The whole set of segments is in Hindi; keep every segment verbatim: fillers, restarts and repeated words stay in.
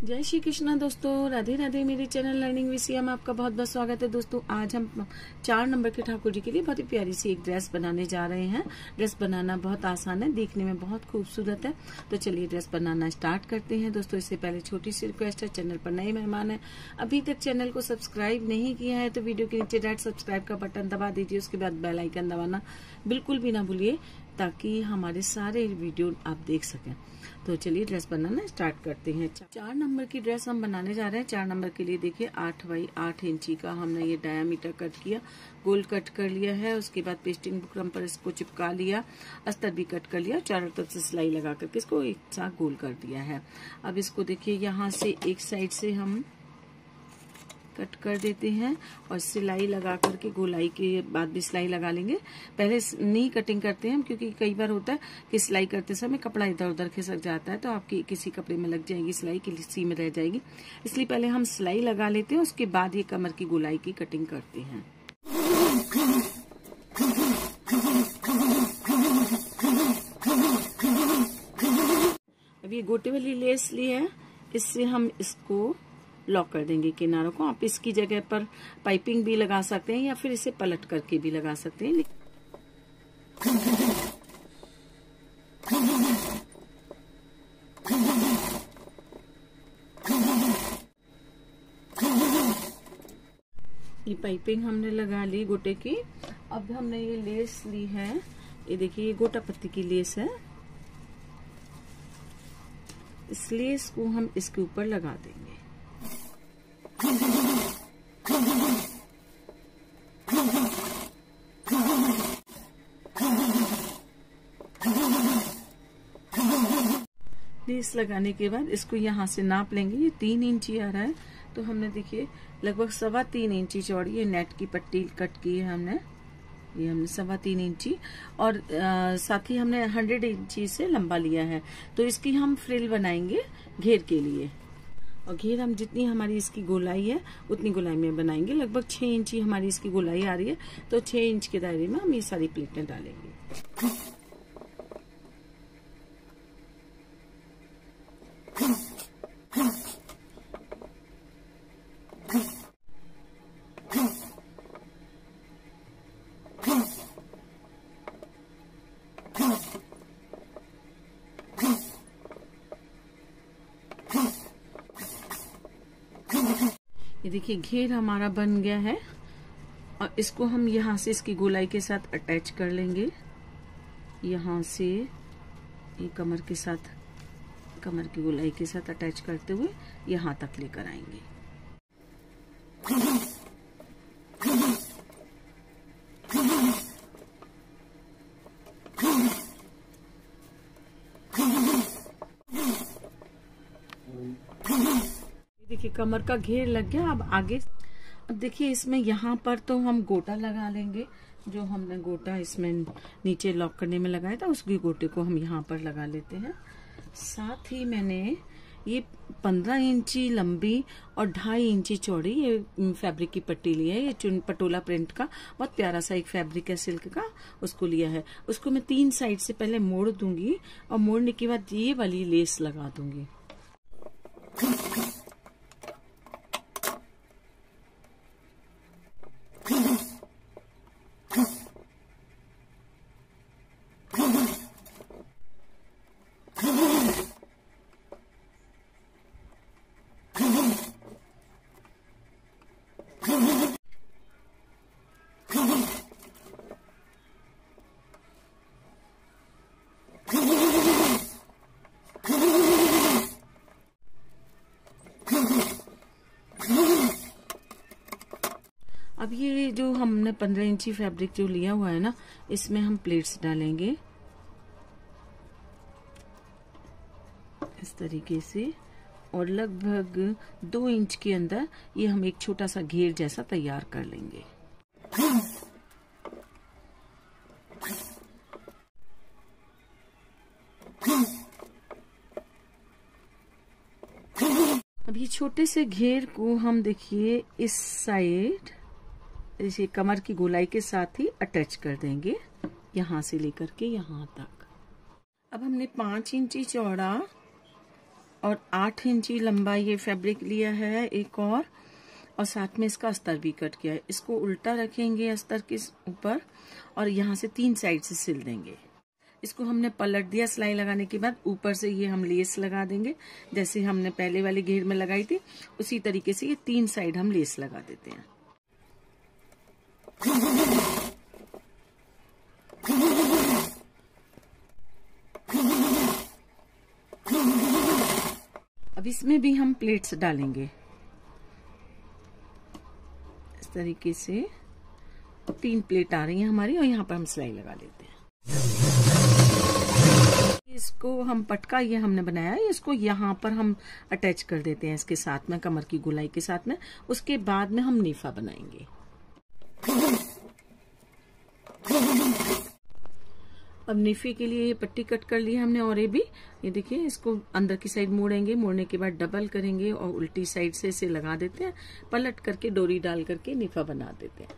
जय श्री कृष्णा दोस्तों, राधे राधे। मेरे चैनल लर्निंग विषय में आपका बहुत बहुत स्वागत है। दोस्तों आज हम चार नंबर के ठाकुर जी के लिए बहुत ही प्यारी सी एक ड्रेस बनाने जा रहे हैं। ड्रेस बनाना बहुत आसान है, देखने में बहुत खूबसूरत है। तो चलिए ड्रेस बनाना स्टार्ट करते हैं। दोस्तों इससे पहले छोटी सी रिक्वेस्ट है, चैनल पर नए मेहमान है, अभी तक चैनल को सब्सक्राइब नहीं किया है तो वीडियो के नीचे रेड सब्सक्राइब का बटन दबा दीजिए। उसके बाद बेल आइकन दबाना बिल्कुल भी ना भूलिए ताकि हमारे सारे वीडियो आप देख सकें। तो चलिए ड्रेस बनाना स्टार्ट करते हैं। चार नंबर की ड्रेस हम बनाने जा रहे हैं। चार नंबर के लिए देखिए आठ बाई आठ इंची का हमने ये डायामीटर कट किया, गोल कट कर लिया है। उसके बाद पेस्टिंग बुकरम पर इसको चिपका लिया, अस्तर भी कट कर लिया, चारों तरफ से सिलाई लगा करके इसको एक साथ गोल कर दिया है। अब इसको देखिए यहाँ से एक साइड से हम कट कर देते हैं और सिलाई लगा करके गोलाई के बाद भी सिलाई लगा लेंगे। पहले नहीं कटिंग करते हैं हम, क्योंकि कई बार होता है कि सिलाई करते समय कपड़ा इधर उधर खिसक जाता है तो आपकी किसी कपड़े में लग जाएगी सिलाई, किसी में रह जाएगी। इसलिए पहले हम सिलाई लगा लेते हैं, उसके बाद ये कमर की गोलाई की कटिंग करते हैं। अब ये गोटे वाली लेस ली है, इससे हम इसको लॉक कर देंगे किनारों को। आप इसकी जगह पर पाइपिंग भी लगा सकते हैं या फिर इसे पलट करके भी लगा सकते हैं। ये पाइपिंग हमने लगा ली गोटे की। अब हमने ये लेस ली है, ये देखिए ये गोटा पत्ती की लेस है। इस लेस को हम इसके ऊपर लगा देंगे। लेस लगाने के बाद इसको यहाँ से नाप लेंगे। ये तीन इंची आ रहा है तो हमने देखिए लगभग सवा तीन इंची चौड़ी ये नेट की पट्टी कट की है हमने। ये हमने सवा तीन इंची और आ, साथ ही हमने हंड्रेड इंची से लंबा लिया है। तो इसकी हम फ्रिल बनाएंगे घेर के लिए, और घेर हम जितनी हमारी इसकी गोलाई है उतनी गोलाई में बनाएंगे। लगभग छह इंची हमारी इसकी गोलाई आ रही है तो छह इंच के दायरे में हम ये सारी प्लेटें डालेंगे। ये देखिए घेर हमारा बन गया है और इसको हम यहाँ से इसकी गोलाई के साथ अटैच कर लेंगे। यहाँ से ये कमर के साथ कमर की गोलाई के साथ अटैच करते हुए यहाँ तक लेकर आएंगे। देखिए कमर का घेर लग गया। अब आगे अब देखिए इसमें यहाँ पर तो हम गोटा लगा लेंगे। जो हमने गोटा इसमें नीचे लॉक करने में लगाया था उसकी गोटे को हम यहाँ पर लगा लेते हैं। साथ ही मैंने ये पंद्रह इंची लंबी और ढाई इंची चौड़ी ये फैब्रिक की पट्टी ली है। ये चुन पटोला प्रिंट का बहुत प्यारा सा एक फैब्रिक है सिल्क का, उसको लिया है। उसको मैं तीन साइड से पहले मोड़ दूंगी और मोड़ने के बाद ये वाली लेस लगा दूंगी। अब ये जो हमने पंद्रह इंची फैब्रिक जो लिया हुआ है ना, इसमें हम प्लेट्स डालेंगे इस तरीके से, और लगभग दो इंच के अंदर ये हम एक छोटा सा घेर जैसा तैयार कर लेंगे। अब ये छोटे से घेर को हम देखिए इस साइड इसे कमर की गोलाई के साथ ही अटैच कर देंगे, यहाँ से लेकर के यहाँ तक। अब हमने पांच इंची चौड़ा और आठ इंची लंबा ये फैब्रिक लिया है एक और और साथ में इसका अस्तर भी कट किया है। इसको उल्टा रखेंगे अस्तर के ऊपर और यहाँ से तीन साइड से सिल देंगे। इसको हमने पलट दिया सिलाई लगाने के बाद, ऊपर से ये हम लेस लगा देंगे जैसे हमने पहले वाले घेर में लगाई थी, उसी तरीके से ये तीन साइड हम लेस लगा देते हैं। अब इसमें भी हम प्लेट्स डालेंगे इस तरीके से। तीन प्लेट आ रही हैं हमारी और यहाँ पर हम सिलाई लगा लेते हैं। इसको हम पटका ये हमने बनाया है, इसको यहाँ पर हम अटैच कर देते हैं इसके साथ में, कमर की गोलाई के साथ में। उसके बाद में हम नीफा बनाएंगे। अब नीफे के लिए ये पट्टी कट कर ली हमने और ये भी, ये देखिए इसको अंदर की साइड मोड़ेंगे, मोड़ने के बाद डबल करेंगे और उल्टी साइड से इसे लगा देते हैं, पलट करके डोरी डाल करके नीफा बना देते हैं।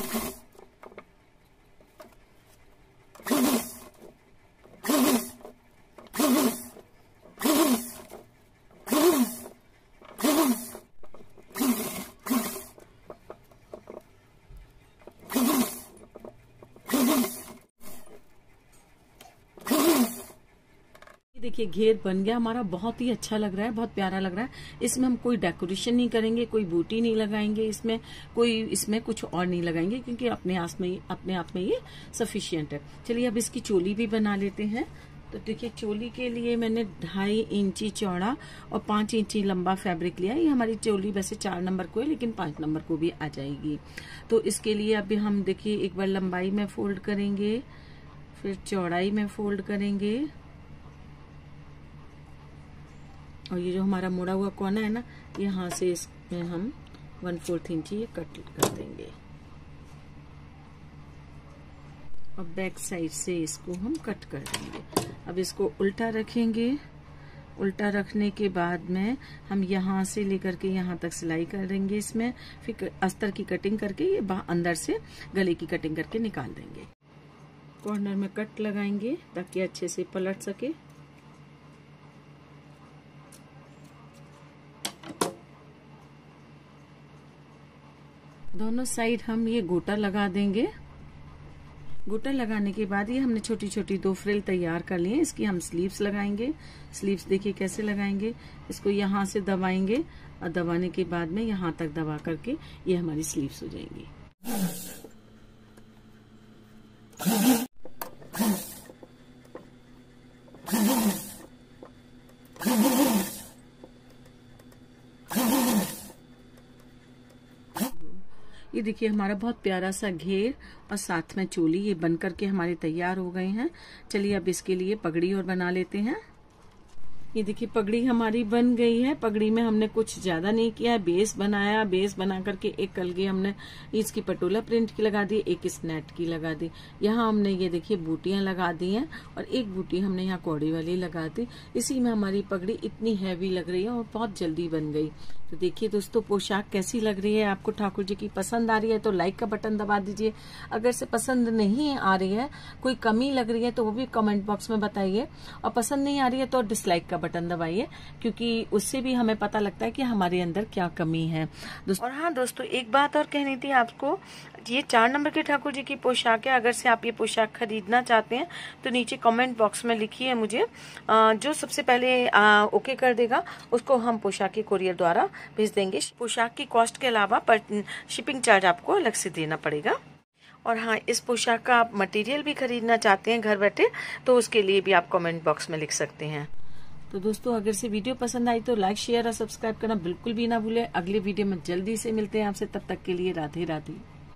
देखिए घेर बन गया हमारा, बहुत ही अच्छा लग रहा है, बहुत प्यारा लग रहा है। इसमें हम कोई डेकोरेशन नहीं करेंगे, कोई बूटी नहीं लगाएंगे, इसमें कोई इसमें कुछ और नहीं लगाएंगे क्योंकि अपने आप में अपने आप में ये सफिशिएंट है। चलिए अब इसकी चोली भी बना लेते हैं। तो देखिए चोली के लिए मैंने ढाई इंची चौड़ा और पांच इंची लंबा फैब्रिक लिया है। ये हमारी चोली वैसे चार नंबर को है लेकिन पांच नंबर को भी आ जाएगी। तो इसके लिए अभी हम देखिए एक बार लंबाई में फोल्ड करेंगे, फिर चौड़ाई में फोल्ड करेंगे और ये जो हमारा मुड़ा हुआ कोना है ना, यहाँ से इसमें हम वन फोर्थ इंची ये कट कर देंगे और बैक साइड से इसको हम कट कर देंगे। अब इसको उल्टा रखेंगे, उल्टा रखने के बाद में हम यहाँ से लेकर के यहाँ तक सिलाई कर देंगे इसमें, फिर अस्तर की कटिंग करके ये अंदर से गले की कटिंग करके निकाल देंगे। कॉर्नर में कट लगाएंगे ताकि अच्छे से पलट सके। दोनों साइड हम ये गोटा लगा देंगे। गोटा लगाने के बाद ये हमने छोटी छोटी दो फ्रिल तैयार कर लिए, इसकी हम स्लीव्स लगाएंगे। स्लीव्स देखिए कैसे लगाएंगे, इसको यहाँ से दबाएंगे और दबाने के बाद में यहाँ तक दबा करके ये हमारी स्लीव्स हो जाएंगी। ये देखिए हमारा बहुत प्यारा सा घेर और साथ में चोली ये बन करके हमारे तैयार हो गए हैं। चलिए अब इसके लिए पगड़ी और बना लेते हैं। ये देखिए पगड़ी हमारी बन गई है। पगड़ी में हमने कुछ ज्यादा नहीं किया है, बेस बनाया, बेस बना करके एक कलगे हमने इसकी पटोला प्रिंट की लगा दी, एक इस नेट की लगा दी। यहाँ हमने ये देखिए बूटियां लगा दी हैं और एक बूटी हमने यहाँ कौड़ी वाली लगा दी। इसी में हमारी पगड़ी इतनी हैवी लग रही है और बहुत जल्दी बन गई। तो देखिए दोस्तों पोशाक कैसी लग रही है, आपको ठाकुर जी की पसंद आ रही है तो लाइक का बटन दबा दीजिए। अगर से पसंद नहीं आ रही है, कोई कमी लग रही है तो वो भी कमेंट बॉक्स में बताइए, और पसंद नहीं आ रही है तो डिसलाइक का बटन दबाइए क्योंकि उससे भी हमें पता लगता है कि हमारे अंदर क्या कमी है। और हाँ दोस्तों एक बात और कहनी थी आपको, ये चार नंबर के ठाकुर जी की पोशाक है। अगर से आप ये पोशाक खरीदना चाहते हैं तो नीचे कमेंट बॉक्स में लिखिए मुझे, जो सबसे पहले ओके कर देगा उसको हम पोशाक की कोरियर द्वारा भेज देंगे। पोशाक की कॉस्ट के अलावा पर शिपिंग चार्ज आपको अलग से देना पड़ेगा। और हाँ इस पोशाक का आप मटेरियल भी खरीदना चाहते हैं घर बैठे तो उसके लिए भी आप कमेंट बॉक्स में लिख सकते हैं। तो दोस्तों अगर से वीडियो पसंद आई तो लाइक शेयर और सब्सक्राइब करना बिल्कुल भी ना भूलें। अगले वीडियो में जल्दी से मिलते हैं आपसे, तब तक के लिए राधे राधे।